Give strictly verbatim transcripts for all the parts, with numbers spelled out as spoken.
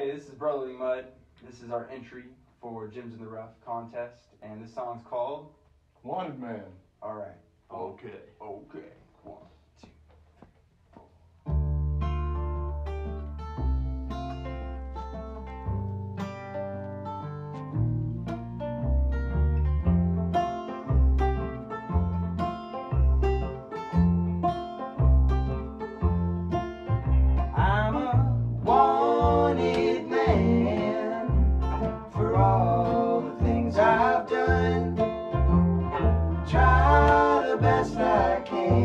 Hey, this is Brotherly Mud. This is our entry for Gems in the Rough contest, and this song's called Wanted Man. All right. Okay. Okay. One, two. I'm a wanted man for all the things I've done. Try the best I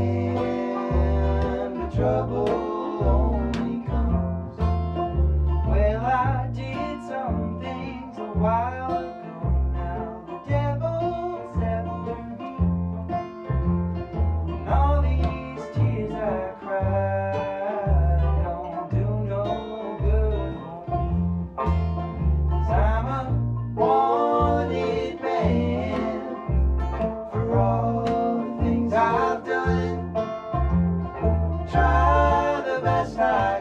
can, but trouble only comes. Well, I did some things a while ago. Now the devil's after me, and all these tears I cried don't do no good for me. 'Cause I'm a wanted man for all the things I've done. Try the best I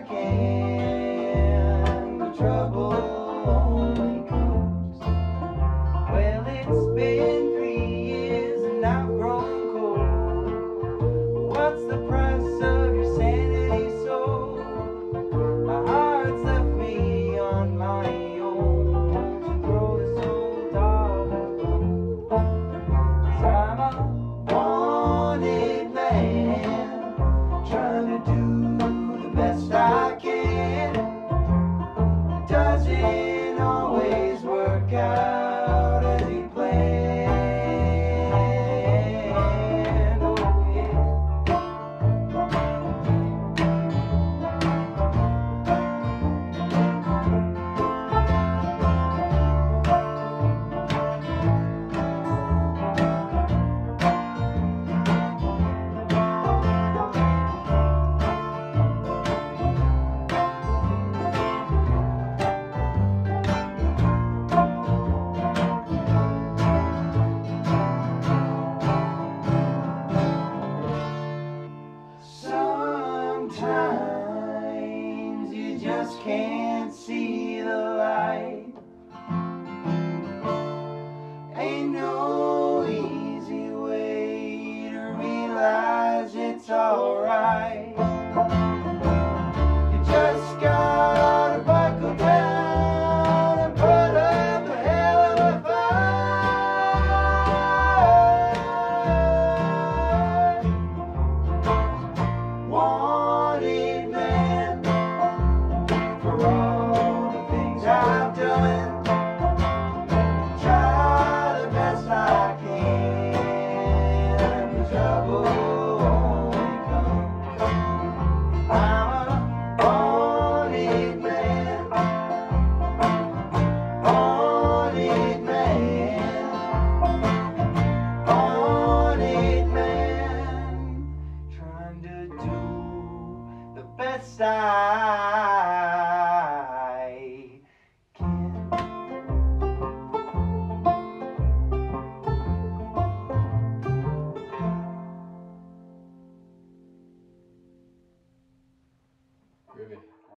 can, but trouble only comes. Well, it's been three years and I've grown cold. What's the price of your sanity soul? My heart's left me on my own. Won't you throw this old dog a bone? 'Cause I'm a wanted man, trying to do the best I can. It doesn't always work out as you planned. Oh yeah. Sometimes you just can't see the